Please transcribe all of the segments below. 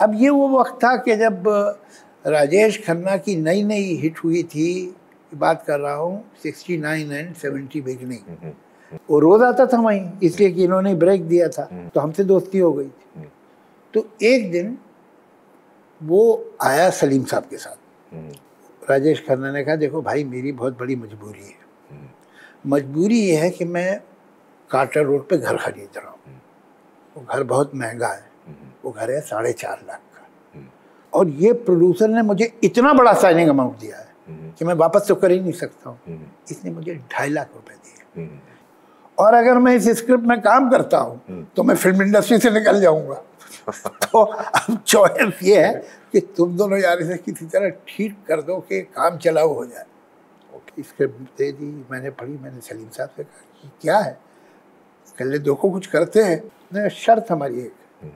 अब ये वो वक्त था कि जब राजेश खन्ना की नई नई हिट हुई थी, बात कर रहा हूँ 69 एंड 70 बिगनिंग। वो रोज आता था वहीं, इसलिए कि इन्होंने ब्रेक दिया था, तो हमसे दोस्ती हो गई थी। तो एक दिन वो आया सलीम साहब के साथ। राजेश खन्ना ने कहा, देखो भाई मेरी बहुत बड़ी मजबूरी है, मजबूरी ये है कि मैं कार्टर रोड पे घर खरीद रहा हूँ। वो घर बहुत महंगा है, वो घर है 4.5 लाख का, और ये प्रोड्यूसर ने मुझे इतना बड़ा साइनिंग अमाउंट दिया है कि मैं वापस तो कर ही नहीं सकता हूँ। इसने मुझे 2.5 लाख रुपए दिए, और अगर मैं इस स्क्रिप्ट में काम करता हूँ तो मैं फिल्म इंडस्ट्री से निकल जाऊंगा। तो अब चॉइस ये है कि तुम दोनों यार इसे किसी तरह ठीक कर दो कि काम चलाओ हो जाए। स्क्रिप्ट दे दी, मैंने पढ़ी, मैंने सलीम साहब से कहा कि क्या है, कल देखो कुछ करते हैं। नहीं, शर्त हमारी एक,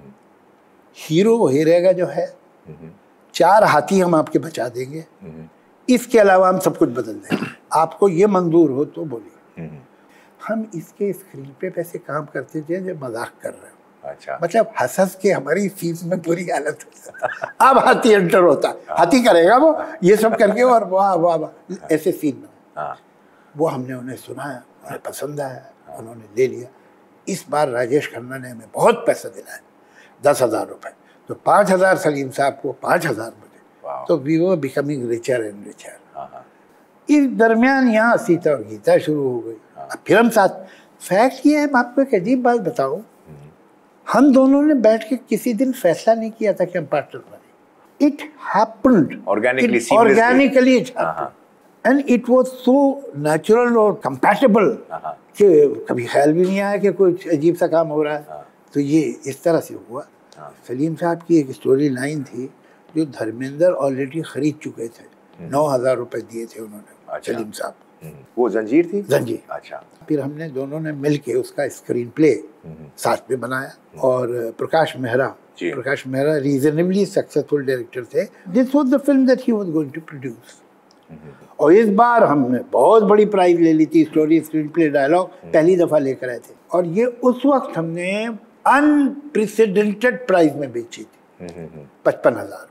हीरो हीरेगा जो है, 4 हाथी हम आपके बचा देंगे, इसके अलावा हम सब कुछ बदल देंगे, आपको ये मंजूर हो तो बोलिए। हम इसके स्क्रीन पे पैसे काम करते थे जो मजाक कर रहे हो। अच्छा। मतलब हंस हंस के हमारी फीस में पूरी हालत हो। अब हाथी एंटर होता है, हाथी करेगा वो ये सब करके, और वाह वाह वाह ऐसे सीन में वो हमने उन्हें सुनाया, उन्हें पसंद आया, उन्होंने ले लिया। इस बार राजेश खन्ना ने हमें बहुत पैसा दिलाया, 10,000 रुपए, तो 5,000 सलीम साहब को, 5,000 मुझे, तो we were becoming richer and richer. इस दरमियान यहाँ सीता और गीता शुरू हो गई। अब फिर हम साथ, फैक्ट ये है, मैं आपको एक अजीब बात बताऊं, हम दोनों ने बैठ के किसी दिन फैसला नहीं किया था कि हम पार्टनर बने। It happened organically, and it was so natural और कंपैटिबल कि कभी ख्याल भी नहीं आया कि कुछ अजीब सा काम हो रहा है। तो ये इस तरह से हुआ। सलीम साहब की एक स्टोरी लाइन थी जो धर्मेंद्र ऑलरेडी खरीद चुके थे, 9,000 रुपए दिए थे उन्होंने। सलीम साहब, वो जंजीर थी। जंजीर। अच्छा। फिर हमने दोनों ने मिलके उसका स्क्रीन प्ले साथ में बनाया, और Prakash Mehra reasonably successful director थे। This was the film that he was going to produce. और इस बार हमने बहुत बड़ी प्राइज ले ली थी, स्टोरी, स्क्रीन प्ले, डायलॉग पहली दफा लेकर आए थे, और ये उस वक्त हमने अनप्रेसिडेंटेड प्राइस में बेची थी, 55,000,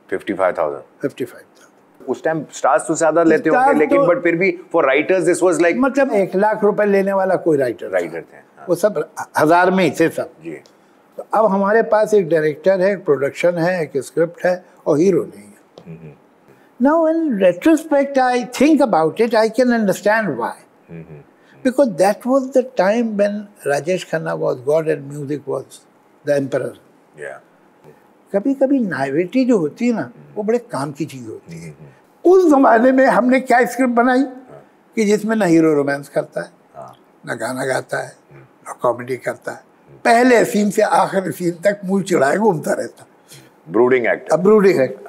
55,000। उस टाइम स्टार्स तो ज्यादा लेते होंगे, लेकिन बट फिर भी for writers this was like, मतलब 1 लाख रुपए लेने वाला कोई राइटर थे। वो सब 1000 में ही थे सब जी। तो अब हमारे पास एक डायरेक्टर है, एक प्रोडक्शन है, एक स्क्रिप्ट है, और हीरो नहीं है। Now in retrospect I think about it, I can understand why, because that was the time when Rajesh Khanna was god and music was the emperor. कभी कभी नाइविटी जो होती है ना, वो बड़े काम की चीज होती है। उस जमाने में हमने क्या स्क्रिप्ट बनाई कि जिसमें ना हीरो रोमांस करता है, ना गाना गाता है, ना कॉमेडी करता है, पहले सीन से आखिरी सीन तक मुंह चिढ़ाए घूमता रहता, ब्रूडिंग एक्ट।